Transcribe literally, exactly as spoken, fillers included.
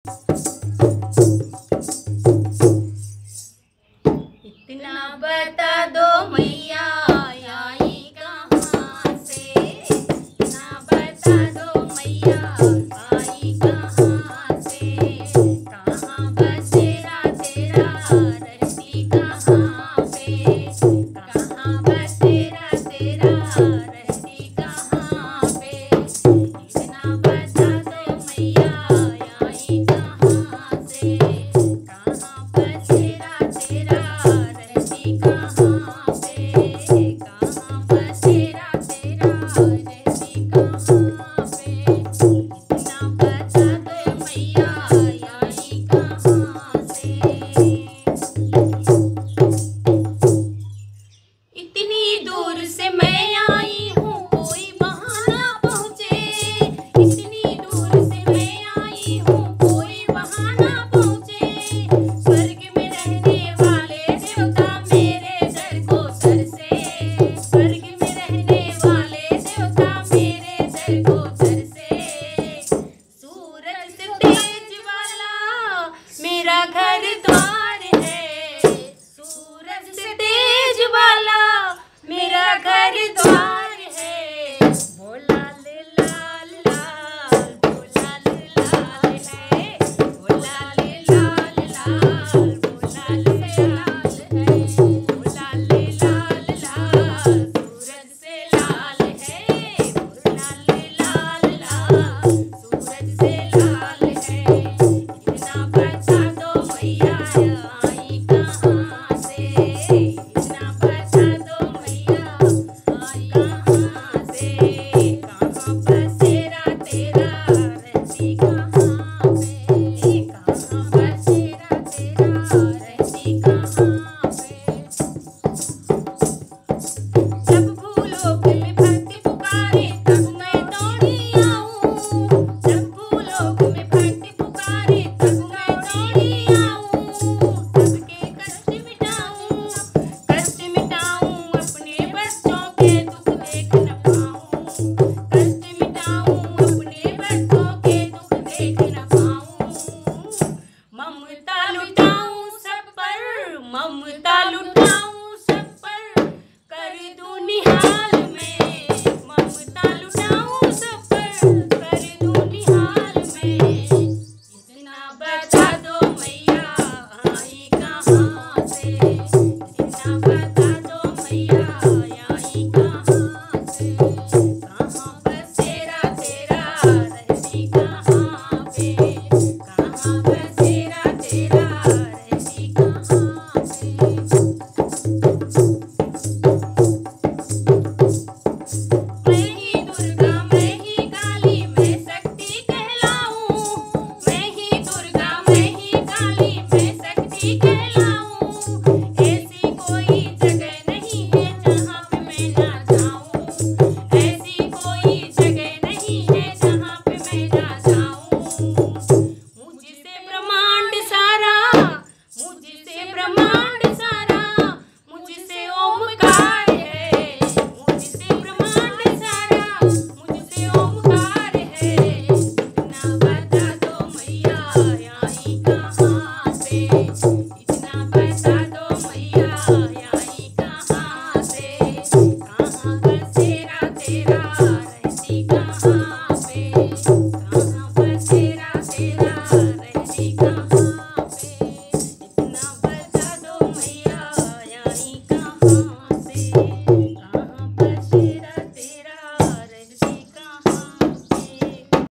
इतना बता दो मैया आई कहाँ से, इतना बता दो मैया आई कहाँ से, कहाँ बसेरा तेरा रहती कहाँ पे, कहाँ बसेरा तेरा रहती कहाँ पे, इतना बता दो मैया आई कहाँ से, कहाँ बसेरा तेरा रहती कहाँ पे, कहाँ बसेरा तेरा रहती कहाँ पे, इतना बता दो मैया आई कहाँ से। इतनी दूर से मैं आई हूँ कोई वहाँ ना पहुँचे, इतनी दूर से मैं आई हूँ कोई वहाँ ना पहुँचे, स्वर्ग में रहने वाले देवता मेरे दर को तरसे, स्वर्ग में रहने वाले देवता मेरे दर को तरसे, सूरज से तेज वाला मेरा घर द्वार है, सूरज से तेज वाला मेरा घर द्वार